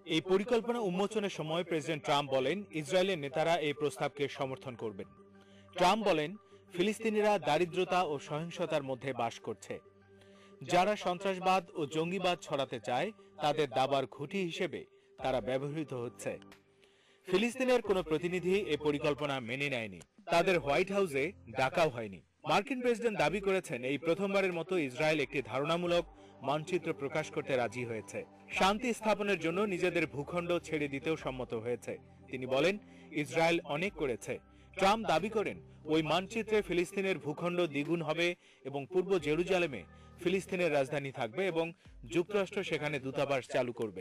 এই পরিকল্পনা উন্মোচনের সময় প্রেসিডেন্ট ট্রাম্প বলেন ইসরায়েলের নেতারা এই প্রস্তাবকে সমর্থন করবেন। ট্রাম্প বলেন ফিলিস্তিনিরা দারিদ্রতা ও সহিংসতার মধ্যে বাস করছে। যারা সন্ত্রাসবাদ ও জঙ্গিবাদ ছড়াতে চায় তাদের দাবার ঘুঁটি হিসেবে তারা ব্যবহৃত হচ্ছে। ফিলিস্তিনের কোনো প্রতিনিধি এই পরিকল্পনা মেনে নেয়নি, তাদের হোয়াইট হাউসে ডাকাও হয়নি। মার্কিন প্রেসিডেন্ট দাবি করেছেন এই প্রথমবারের মতো ইসরায়েল একটি ধারণামূলক মানচিত্র প্রকাশ করতে রাজি হয়েছে। শান্তি স্থাপনের জন্য নিজেদের ভূখণ্ড ছেড়ে দিতেও সম্মত হয়েছে। তিনি বলেন ইসরায়েল অনেক করেছে। ট্রাম্প দাবি করেন ওই মানচিত্রে ফিলিস্তিনের ভূখণ্ড দ্বিগুণ হবে এবং পূর্ব জেরুজালেমে ফিলিস্তিনের রাজধানী থাকবে এবং যুক্তরাষ্ট্র সেখানে দূতাবাস চালু করবে।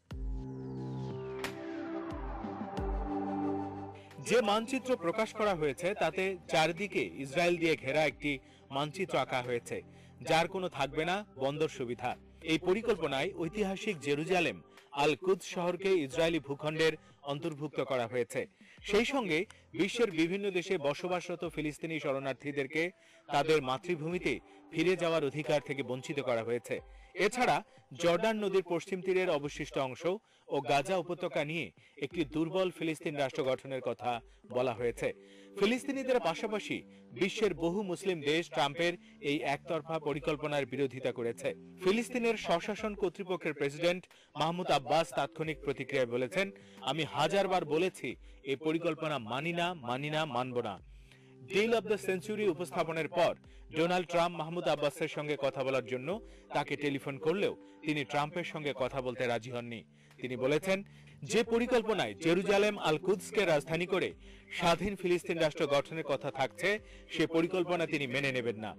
যে মানচিত্র প্রকাশ করা হয়েছে তাতে চারদিকে ইসরায়েল দিয়ে ঘেরা একটি মানচিত্র আঁকা হয়েছে, যার কোনো থাকবে না বন্দর সুবিধা। এই পরিকল্পনায় ঐতিহাসিক জেরুজালেম আল কুদস শহরকে ইসরায়েলি ভূখণ্ডের অন্তর্ভুক্ত করা হয়েছে। সেই সঙ্গে বিশ্বের বিভিন্ন দেশে বসবাসরত ফিলিস্তিনি শরণার্থীদেরকে তাদের মাতৃভূমিতে ফিরে যাওয়ার অধিকার থেকে বঞ্চিত করা হয়েছে। এছাড়া জর্ডান নদীর পশ্চিম তীরের অবশিষ্ট অংশ ও গাজা উপত্যকা নিয়ে একটি দুর্বল ফিলিস্তিন রাষ্ট্র গঠনের কথা বলা হয়েছে। ফিলিস্তিনিদের পাশাপাশি বিশ্বের বহু মুসলিম দেশ ট্রাম্পের এই একতরফা পরিকল্পনার বিরোধিতা করেছে। ফিলিস্তিনের স্বশাসন কর্তৃপক্ষের প্রেসিডেন্ট মাহমুদ আব্বাস তাৎক্ষণিক প্রতিক্রিয়ায় বলেছেন, আমি হাজারবার বলেছি এই পরিকল্পনা মানি না, মানব না। ডিল অব দ্য সেঞ্চুরি উপস্থাপনের পর ডোনাল্ড ট্রাম্প মাহমুদ আব্বাসের সঙ্গে কথা বলার জন্য তাকে টেলিফোন করলেও তিনি ট্রাম্পের সঙ্গে কথা বলতে রাজি হননি। তিনি বলেছেন, যে পরিকল্পনায় জেরুজালেম আল কুদসকে রাজধানী করে স্বাধীন ফিলিস্তিন রাষ্ট্র গঠনের কথা থাকছে সে পরিকল্পনা তিনি মেনে নেবেন না।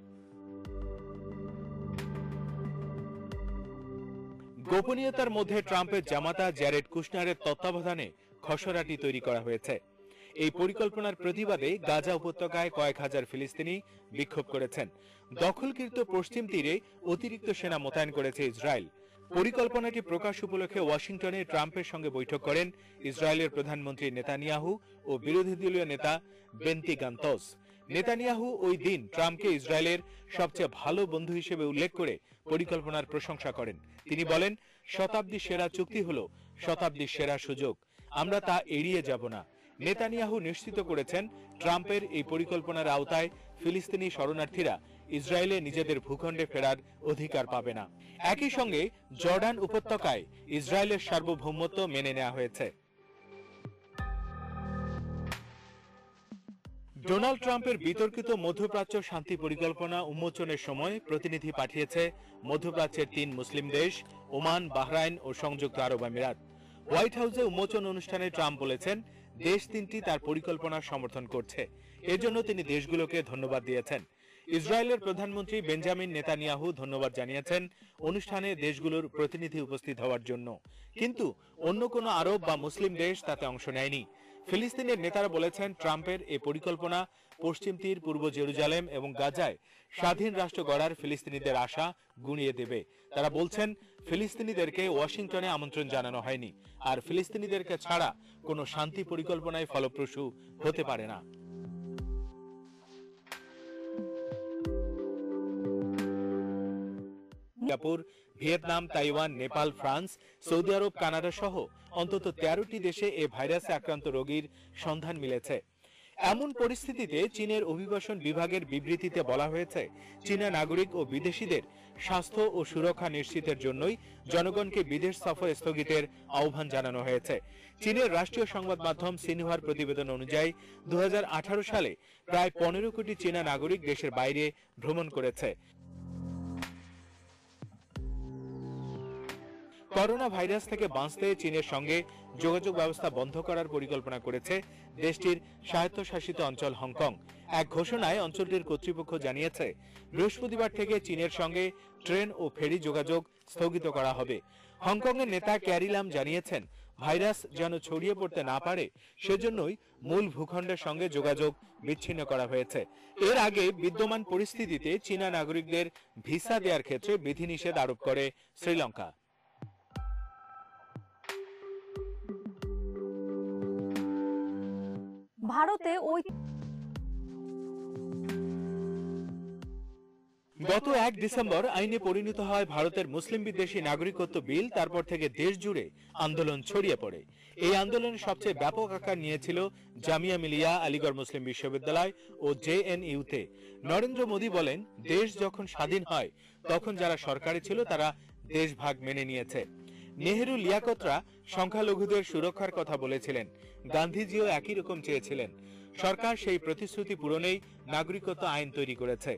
গোপনীয়তার মধ্যে ট্রাম্পের জামাতা জ্যারেড কুশনারের তত্ত্বাবধানে খসড়াটি তৈরি করা হয়েছে। এই পরিকল্পনার প্রতিবাদে গাজা উপত্যকায় কয়েক হাজার ফিলিস্তিনি বিক্ষোভ করেছেন। দখলকৃত পশ্চিম তীরে অতিরিক্ত সেনা মোতায়েন করেছে ইসরায়েল। পরিকল্পনাটি প্রকাশ উপলক্ষে ওয়াশিংটনে ট্রাম্পের সঙ্গে বৈঠক করেন ইসরায়েলের প্রধানমন্ত্রী নেতানিয়াহু ও বিরোধী দলীয় নেতা বেন্তি গান্তজ। নেতানিয়াহু ওই দিন ট্রাম্পকে ইসরায়েলের সবচেয়ে ভালো বন্ধু হিসেবে উল্লেখ করে পরিকল্পনার প্রশংসা করেন। তিনি বলেন, শতাব্দীর সেরা চুক্তি হলো শতাব্দীর সেরা সুযোগ, আমরা তা এড়িয়ে যাব না। নেতানিয়াহু নিশ্চিত করেছেন ট্রাম্পের এই পরিকল্পনার আওতায় ফিলিস্তিনি শরণার্থীরা ইসরায়েলে নিজেদের ভূখণ্ডে ফেরার অধিকার পাবে না। একই সঙ্গে জর্ডান উপত্যকায় ইসরায়েলের সার্বভৌমত্ব মেনে নেওয়া হয়েছে। ডোনাল্ড ট্রাম্পের বিতর্কিত মধ্যপ্রাচ্য শান্তি পরিকল্পনা উন্মোচনের সময় প্রতিনিধি পাঠিয়েছে মধ্যপ্রাচ্যের 3 মুসলিম দেশ ওমান, বাহরাইন ও সংযুক্ত আরব আমিরাত। হোয়াইট হাউসে উন্মোচন অনুষ্ঠানে ট্রাম্প বলেছেন দেশ 3টি তার পরিকল্পনার সমর্থন করছে। এর জন্য তিনি দেশগুলোকে ধন্যবাদ দিয়েছেন। ইসরায়েলের প্রধানমন্ত্রী বেঞ্জামিন নেতানিয়াহু ধন্যবাদ জানিয়েছেন অনুষ্ঠানে দেশগুলোর প্রতিনিধি উপস্থিত হওয়ার জন্য, কিন্তু অন্য কোনো আরব বা মুসলিম দেশ তাতে অংশ নেয়নি। ফিলিস্তিনের নেতারা বলেছেন ট্রাম্পের এই পরিকল্পনা পশ্চিম তীর, পূর্ব জেরুজালেম এবং গাজায় স্বাধীন রাষ্ট্র গড়ার ফিলিস্তিনিদের আশা গুঁড়িয়ে দেবে। তারা বলছেন ফিলিস্তিনিদেরকে ওয়াশিংটনে আমন্ত্রণ জানানো হয়নি, আর ফিলিস্তিনিদেরকে ছাড়া কোনো শান্তি পরিকল্পনায় ফলপ্রসূ হতে পারে না। Singapore, Vietnam, Taiwan, Nepal, France, Saudi Arabia, Canada সহ অন্তত 13টি দেশে এ ভাইরাসে আক্রান্ত রোগীর সন্ধান মিলেছে। এমন পরিস্থিতিতে চীনের অভিবাসন বিভাগের বিবৃতিতে বলা হয়েছে চীনা নাগরিক ও বিদেশিদের স্বাস্থ্য ও সুরক্ষা নিশ্চিতের জন্যই জনগণকে বিদেশ সফর স্থগিতের আহ্বান জানানো হয়েছে। চীনের রাষ্ট্রীয় সংবাদ মাধ্যম সিনহুয়ার প্রতিবেদন অনুযায়ী 2018 সালে প্রায় 15 কোটি চীনা নাগরিক দেশের বাইরে ভ্রমণ করেছে। করোনা ভাইরাস থেকে বাঁচতে চীনের সঙ্গে যোগাযোগ ব্যবস্থা বন্ধ করার পরিকল্পনা করেছে দেশটির স্বায়ত্তশাসিত অঞ্চল হংকং। এক ঘোষণায় অঞ্চলটির কর্তৃপক্ষ জানিয়েছে বৃহস্পতিবার থেকে চীনের সঙ্গে ট্রেন ও ফেরি যোগাযোগ স্থগিত করা হবে। হংকংয়ের নেতা ক্যারি লাম জানিয়েছেন ভাইরাস যেন ছড়িয়ে পড়তে না পারে সেজন্যই মূল ভূখণ্ডের সঙ্গে যোগাযোগ বিচ্ছিন্ন করা হয়েছে। এর আগে বিদ্যমান পরিস্থিতিতে চীনা নাগরিকদের ভিসা দেওয়ার ক্ষেত্রে বিধিনিষেধ আরোপ করে শ্রীলঙ্কা। ভারতে গত 1 ডিসেম্বর আইনে পরিণত হয় ভারতের মুসলিম বিদ্বেষী নাগরিকত্ব বিল। তারপর থেকে দেশ জুড়ে আন্দোলন ছড়িয়ে পড়ে। এই আন্দোলনের সবচেয়ে ব্যাপক আকার নিয়েছিল জামিয়া মিলিয়া, আলিগড় মুসলিম বিশ্ববিদ্যালয় ও জেএনইউতে। নরেন্দ্র মোদী বলেন, দেশ যখন স্বাধীন হয় তখন যারা সরকারে ছিল তারা দেশভাগ মেনে নিয়েছে। নেহেরু, লিয়াকতরা সংখ্যালঘুদের সুরক্ষার কথা বলেছিলেন। গান্ধীজিও একই রকম চেয়েছিলেন। সরকার সেই প্রতিশ্রুতি পূরণেই নাগরিকত্ব আইন তৈরি করেছে।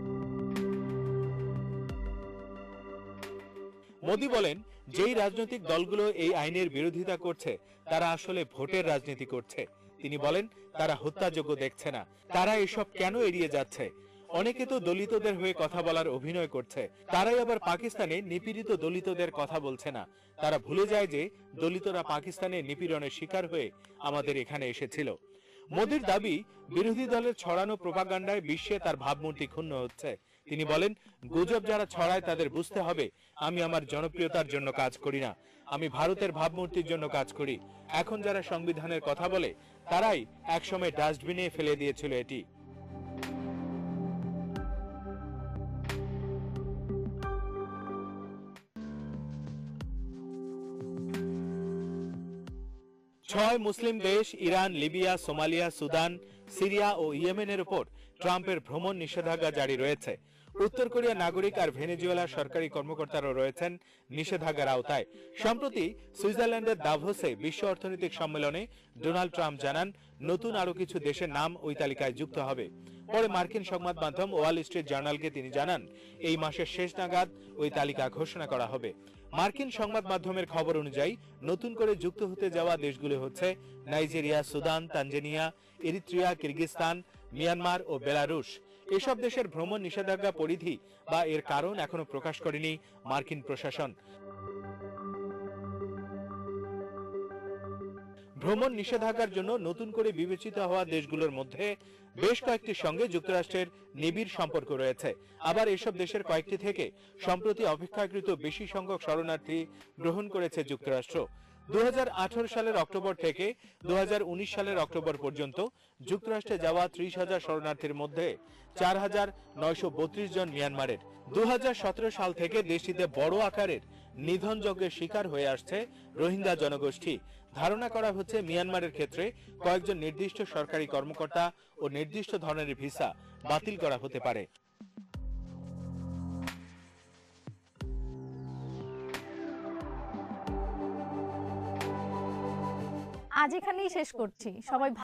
মোদী বলেন, যেই রাজনৈতিক দলগুলো এই আইনের বিরোধিতা করছে তারা আসলে ভোটের রাজনীতি করছে। তিনি বলেন, তারা হত্যাযোগ্য দেখছে না। তারা এসব কেন এড়িয়ে যাচ্ছে? অনেকে তো দলিতদের হয়ে কথা বলার অভিনয় করছে। তারাই আবার পাকিস্তানে নিপীড়িত দলিতদের কথা বলছে না। তারা ভুলে যায় যে দলিতরা পাকিস্তানে নিপীড়নের শিকার হয়ে আমাদের এখানে এসেছিল। মোদীর দাবি, বিরোধী দলের ছড়ানো প্রোপাগান্ডায় বিশ্বে তার ভাবমূর্তি ক্ষুণ্ণ হচ্ছে। তিনি বলেন, গুজব যারা ছড়ায় তাদের বুঝতে হবে, আমি আমার জনপ্রিয়তার জন্য কাজ করি না, আমি ভারতের ভাবমূর্তির জন্য কাজ করি। এখন যারা সংবিধানের কথা বলে তারাই একসময় ডাস্টবিনে ফেলে দিয়েছিল এটি। ছয় মুসলিম দেশ Iran, Libya, Somalia, Sudan, Syria ও ইয়েমেনের উপর ট্রাম্পের ভ্রমণ নিষেধাজ্ঞা জারি রয়েছে। উত্তর কোরিয়ার নাগরিক আর ভেনেজুয়েলার সরকারি কর্মকর্তারাও রয়েছেন নিষেধাজ্ঞার আওতায়। সম্প্রতি সুইজারল্যান্ডের দাভোসে বিশ্ব অর্থনৈতিক সম্মেলনে ডোনাল্ড ট্রাম্প জানান, নতুন আরো কিছু দেশের নাম ওই তালিকায় যুক্ত হবে। পরে মার্কিন সংবাদ মাধ্যম ওয়াল স্ট্রিট জার্নালকে তিনি জানান, এই মাসের শেষ নাগাদ ওই তালিকা ঘোষণা করা হবে। মার্কিন সংবাদ মাধ্যমের খবর অনুযায়ী নতুন করে যুক্ত হতে যাওয়া দেশগুলো হচ্ছে Nigeria, Sudan, Tanzania, Eritrea, Kyrgyzstan, Myanmar ও বেলারুশ। এসব দেশের ভ্রমণ নিষেধাজ্ঞা পরিধি বা এর কারণ এখনো প্রকাশ করেনি মার্কিন প্রশাসন। ভ্রমণ নিষেধাজ্ঞার জন্য নতুন করে বিবেচিত হওয়া দেশগুলোর মধ্যে বেশ কয়েকটির সঙ্গে যুক্তরাষ্ট্রের নিবিড় সম্পর্ক রয়েছে। আবার এসব দেশের কয়েকটি থেকে সম্প্রতি অপেক্ষাকৃত বেশি সংখ্যক শরণার্থী গ্রহণ করেছে যুক্তরাষ্ট্র। 2018 সালের অক্টোবর থেকে 2019 সালের অক্টোবর পর্যন্ত যুক্তরাষ্ট্রে যাওয়া 30,000 শরণার্থীর মধ্যে 4,932 জন মিয়ানমারের। 2017 সাল থেকে দেশটিতে বড় আকারের নিধন যজ্ঞের শিকার হয়ে আসছে রোহিঙ্গা জনগোষ্ঠী। ধারণা করা হচ্ছে, মিয়ানমারের ক্ষেত্রে কয়েকজন নির্দিষ্ট সরকারি কর্মকর্তা ও নির্দিষ্ট ধরনের ভিসা বাতিল করা হতে পারে। আজ এখানেই শেষ করছি। সবাই